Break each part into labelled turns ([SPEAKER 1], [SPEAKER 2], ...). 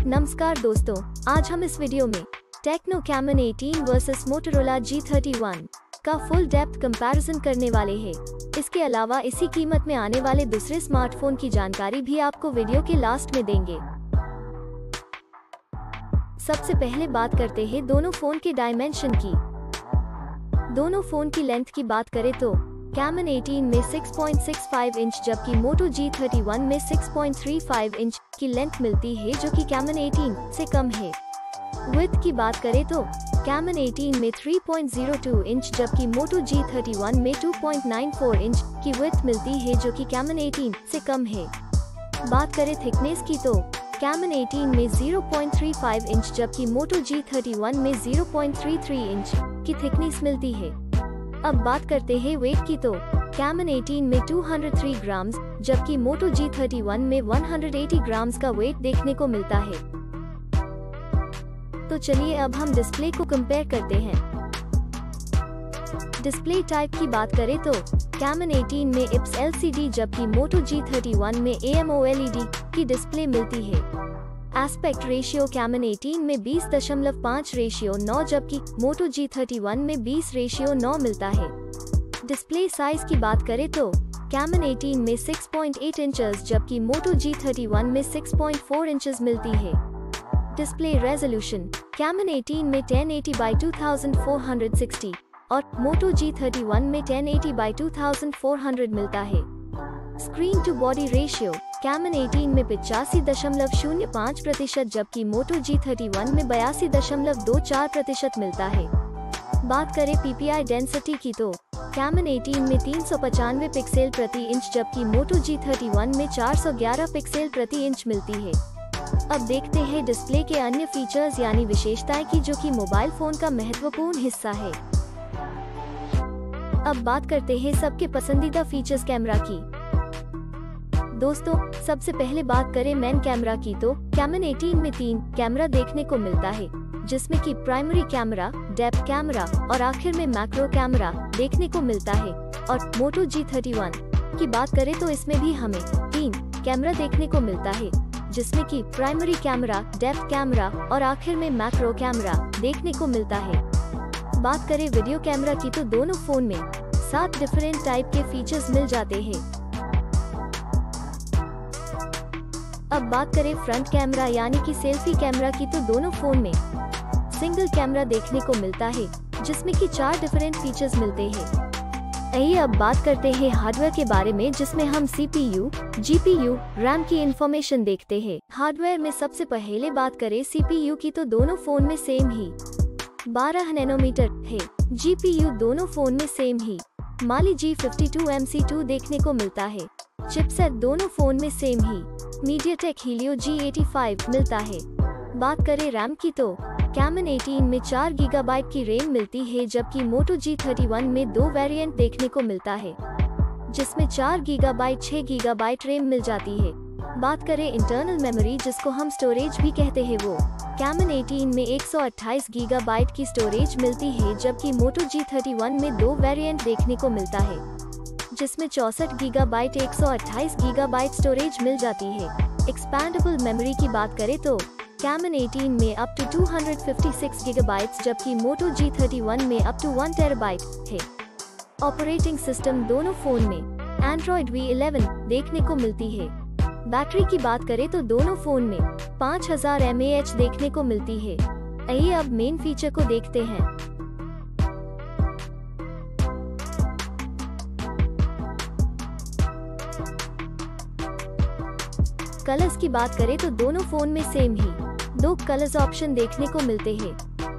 [SPEAKER 1] नमस्कार दोस्तों, आज हम इस वीडियो में techno caiman 18 versus Motorola G31 का फुल डेप्थ कंपैरिजन करने वाले हैं। इसके अलावा इसी कीमत में आने वाले दूसरे स्मार्टफोन की जानकारी भी आपको वीडियो के लास्ट में देंगे। सबसे पहले बात करते हैं दोनों फोन के डायमेंशन की। दोनों फोन की लेंथ की बात करें तो कैमन 18 में 6.65 इंच जबकि मोटो G31 में 6.35 इंच की लेंथ मिलती है, जो कि कैमन 18 से कम है। विड्थ की बात करें तो कैमन 18 में 3.02 इंच जबकि मोटो G31 में 2.94 इंच की विड्थ मिलती है, जो कि कैमन 18 से कम है। बात करें थिकनेस की तो कैमन 18 में 0.35 इंच जबकि मोटो G31 में 0.33 इंच की थिकनेस मिलती है। अब बात करते हैं वेट की तो कैमन 18 में 203 ग्राम्स जबकि मोटो G31 में 180 ग्राम्स का वेट देखने को मिलता है। तो चलिए अब हम डिस्प्ले को कंपेयर करते हैं। डिस्प्ले टाइप की बात करें तो कैमन 18 में IPS LCD जबकि मोटो G31 में AMOLED की डिस्प्ले मिलती है। एस्पेक्ट रेशियो कैमन 18 में 20.5:9 जबकि मोटो G31 में 20:9 मिलता है। डिस्प्ले साइज की बात करें तो कैमन 18 में 6.8 इंचेस जबकि मोटो G31 में 6.4 इंचेस मिलती है। डिस्प्ले रेजोल्यूशन कैमन 18 में 1080x2460 और मोटो G31 में 1080x2400 मिलता है। Screen to body ratio Camon 18 में 85.05% जबकि मोटो G31 में 82.24% मिलता है। बात करें PPI डेंसिटी की तो कैमन 18 में 395 पिक्सल प्रति इंच जबकि मोटो G31 में 411 पिक्सल प्रति इंच मिलती है। अब देखते हैं डिस्प्ले के अन्य फीचर्स यानी विशेषताएं की, जो कि मोबाइल फोन का महत्वपूर्ण हिस्सा है। अब बात करते हैं सबके पसंदीदा फीचर्स कैमरा की। दोस्तों, सबसे पहले बात करें मेन कैमरा की तो कैमन 18 में 3 कैमरा देखने को मिलता है, जिसमें कि प्राइमरी कैमरा, डेप्थ कैमरा और आखिर में मैक्रो कैमरा देखने को मिलता है। और मोटो G31 की बात करें तो इसमें भी हमें 3 कैमरा देखने को मिलता है, जिसमें कि प्राइमरी कैमरा, डेप्थ कैमरा और आखिर में मैक्रो कैमरा देखने को मिलता है। बात करें वीडियो कैमरा की तो दोनों फोन में 7 डिफरेंट टाइप के फीचर्स मिल जाते हैं। अब बात करें फ्रंट कैमरा यानी कि सेल्फी कैमरा की तो दोनों फोन में सिंगल कैमरा देखने को मिलता है, जिसमें कि 4 डिफरेंट फीचर्स मिलते हैं। आइए अब बात करते हैं हार्डवेयर के बारे में, जिसमें हम CPU, GPU, RAM की इंफॉर्मेशन देखते हैं। हार्डवेयर में सबसे पहले बात करें CPU की तो दोनों फोन में सेम ही 12 नैनोमीटर है। GPU दोनों फोन में सेम ही Mali G52MC2 देखने को मिलता है। चिपसेट दोनों फोन में सेम ही MediaTek Helio G85 मिलता है। बात करें रैम की तो कैमन 18 में 4 GB की रैम मिलती है जबकि मोटो G31 में 2 वेरिएंट देखने को मिलता है, जिसमें 4 GB 6 GB रैम मिल जाती है। बात करें इंटरनल मेमोरी, जिसको हम स्टोरेज भी कहते हैं, वो कैमन 18 में 128 GB की स्टोरेज मिलती है जबकि मोटो G31 में 2 वेरिएंट देखने को मिलता है, जिसमें 64 GB 128 GB स्टोरेज मिल जाती है। एक्सपैंडेबल मेमोरी की बात करें तो कैमन 18 में अप टू 256 GB जबकि मोटो G31 में अप टू 1 TB है। ऑपरेटिंग सिस्टम दोनों फोन में Android V11 देखने को मिलती है। बैटरी की बात करें तो दोनों फोन में 5000 mAh देखने को मिलती है। आइए अब मेन फीचर को देखते हैं। कलर्स की बात करें तो दोनों फोन में सेम ही 2 कलर्स ऑप्शन देखने को मिलते हैं।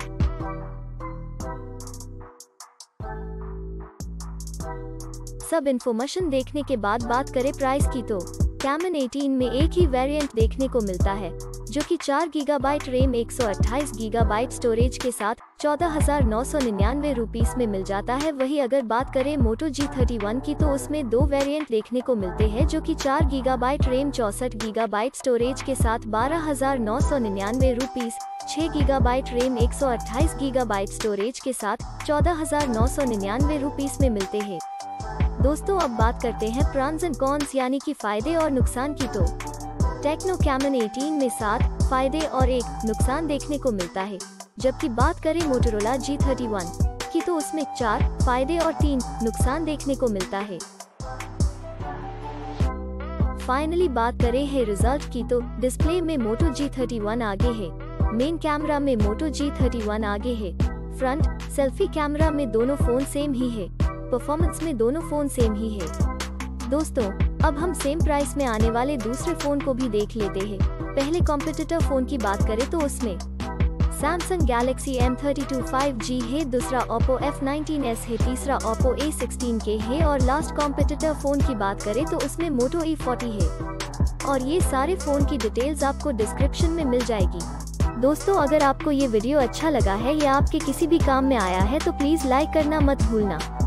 [SPEAKER 1] सब इंफॉर्मेशन देखने के बाद बात करें प्राइस की तो कैमन 18 में एक ही वेरिएंट देखने को मिलता है, जो कि 4 GB रैम 128 GB स्टोरेज के साथ 14,999 रुपीस में मिल जाता है। वही अगर बात करें मोटो G31 की तो उसमें 2 वेरिएंट देखने को मिलते हैं, जो कि 4 GB रैम 64 GB स्टोरेज के साथ 12,999 rupees, 6 GB RAM 128 GB storage के साथ 14,999 रुपीस में मिलते हैं। दोस्तों अब बात करते हैं प्रॉन्स एंड कॉन्स यानी कि फायदे और नुकसान की। तो टेक्नो कैमन 18 में 7 फायदे और 1 नुकसान देखने को मिलता है। जबकि बात करें मोटोरोला G31 की तो उसमें 4 फायदे और 3 नुकसान देखने को मिलता है। फाइनली बात करें है रिजल्ट की तो डिस्प्ले में मोटो G31 आगे है, मेन कैमरा में मोटो G31 आगे है, फ्रंट सेल्फी कैमरा में दोनों फोन सेम ही है, परफॉर्मेंस में दोनों फोन सेम ही है। दोस्तों अब हम सेम प्राइस में आने वाले दूसरे फोन को भी देख लेते हैं। पहले कॉम्पिटिटर फोन की बात करें तो उसमें Samsung Galaxy M32 5G है, दूसरा Oppo F19s है, तीसरा Oppo A16K है और लास्ट कॉम्पिटिटर फोन की बात करें तो उसमें Moto E40 है। और ये सारे फोन की डिटेल्स आपको डिस्क्रिप्शन में मिल जाएगी। दोस्तों अगर आपको ये वीडियो अच्छा लगा है या आपके किसी भी काम में आया है तो प्लीज लाइक करना मत भूलना।